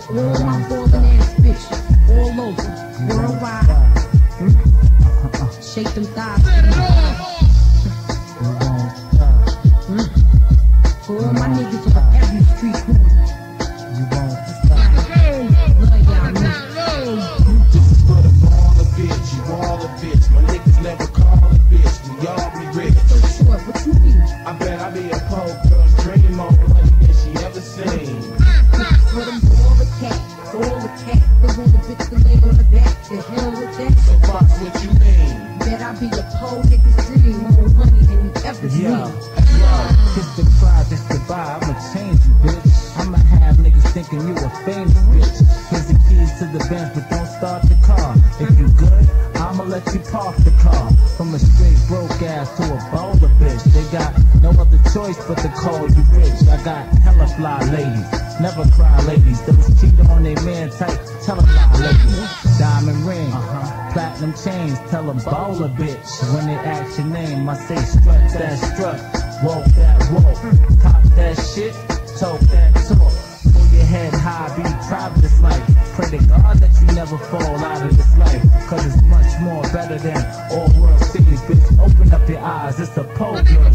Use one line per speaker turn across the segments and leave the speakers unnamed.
all my ballin' ass bitches, all over, worldwide. Shake them thighs. For all my niggas on every street corner.
You won't stop.
Love y'all niggas.
This is for the baller bitch, you all a bitch. My niggas never call a bitch, we all be rich.
So short, what you mean?
I bet I be a poor girl's dream on money than she ever seen.
For them all the cats, all the cats. They want the bitch to lay on the back. The hell with that?
So Fox, what you mean?
Bet I be a poor nigga's dream, more money than you ever seen.
Kiss the cry, this goodbye, I'ma change you, bitch. I'ma have niggas thinking you a famous bitch. Here's the keys to the Benz, but don't start the car. If you good, I'ma let you park the car. From a straight broke ass to a bowler bitch. They got no other choice but to call you rich. I got hella fly ladies, never cry ladies. Those cheat on their man type, tell them lie ladies. Diamond ring, platinum chains, tell them bowler bitch. When they ask your name, I say strut that strut. Walk that walk, cop that shit, talk that talk. Pull your head high, be proud of this life. Pray to God that you never fall out of this life. Cause it's much more better than all world cities, bitch. Open up your eyes, it's a pole girl.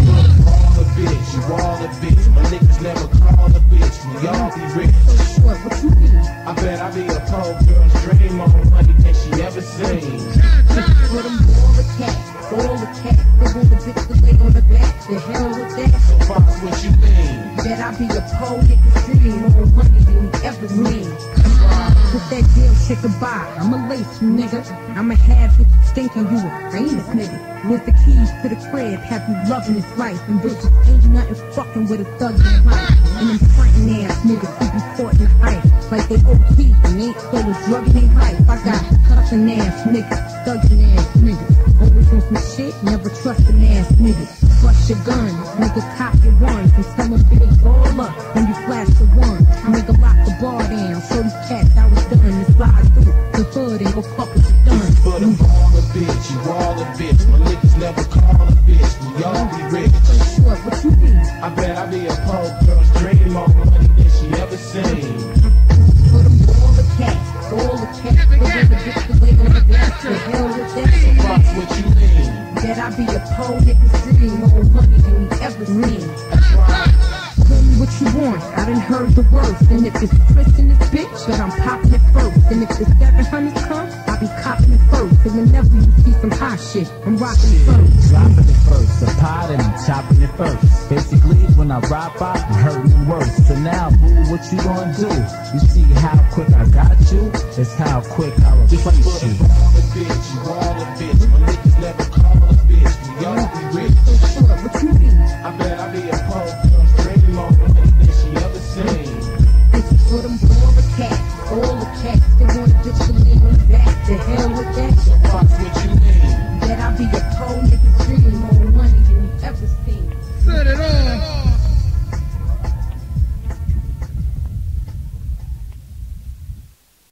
All a bitch, you all a bitch. My niggas never call a bitch, we all be rich.
So short, what you mean?
I bet I be a poor girl's dream on money than she ever seen.
For them all the cats, all the cats. They want the bitch to lay on the back. The hell with that?
So Fox, what you mean?
Bet I be a poor nigga's dream, more money than you ever seen. Put that deal shit goodbye, I'ma lace you, nigga. I'ma have bitches thinking you a famous nigga. With the keys to the crib, have you loving this life. And bitches ain't nothing fucking with a thug in the life. And them frontin' ass niggas who be caught in the hype. Like they OP and ain't stolen drug in their life. I got cussing ass niggas, thuggin' ass niggas. Always on some shit, never trustin' ass niggas. Bust your guns, nigga cop your ones. And tell them big ball up when you flash the one. Nigga lock the bar down, show these cats I was done. And slide through the hood and go fuck with the done.
For them all a bitch, you all a bitch. My niggas never call a bitch, we all be rich.
So short, what you mean?
I bet I be a poor girl's dream on money than she ever seen.
For them all the cats, all the cats. They want the bitch to lay on the back. The hell with that?
Fox, what you mean?
Bet I be a poor nigga's dream, more money than you ever seen.
That's right.
Tell me what you want, I done heard the worst. And if it's Chris in this bitch, bet I'm popping it first. And if the 700 come, I be copping it first. And whenever you see some hot shit, I'm rocking it first.
Dropping it first, the pot and I'm chopping it first. Basically, when I rock out, I'm hurting worse. So now, boo, what you gonna do? You see how quick I got you? It's how quick I replace you.
All a bitch, you all a bitch. My niggas never call a bitch, we all be rich.
So short, what you mean?
I bet I be a poor girl's dream on money than she ever seen.
This is for them all the cats, all the cats. They want a bitch to lay on the back. The hell with that?